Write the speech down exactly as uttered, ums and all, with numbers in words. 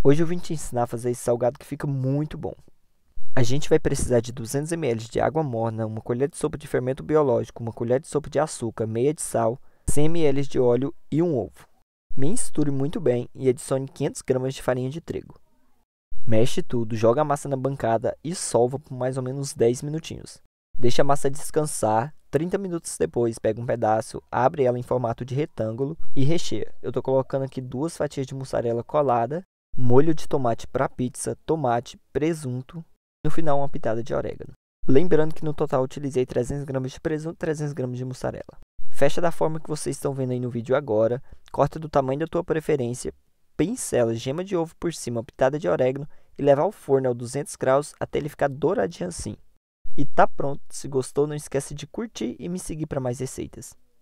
Hoje eu vim te ensinar a fazer esse salgado que fica muito bom. A gente vai precisar de duzentos mililitros de água morna, uma colher de sopa de fermento biológico, uma colher de sopa de açúcar, meia de sal, cem mililitros de óleo e um ovo. Misture muito bem e adicione quinhentas gramas de farinha de trigo. Mexe tudo, joga a massa na bancada e solva por mais ou menos dez minutinhos. Deixe a massa descansar, trinta minutos depois pega um pedaço, abre ela em formato de retângulo e recheia. Eu estou colocando aqui duas fatias de mussarela colada, molho de tomate para pizza, tomate, presunto, no final uma pitada de orégano. Lembrando que no total eu utilizei trezentas gramas de presunto e trezentas gramas de mussarela. Fecha da forma que vocês estão vendo aí no vídeo agora, corta do tamanho da tua preferência, pincela gema de ovo por cima, pitada de orégano e leva ao forno a duzentos graus até ele ficar douradinho assim. E tá pronto, se gostou não esquece de curtir e me seguir para mais receitas.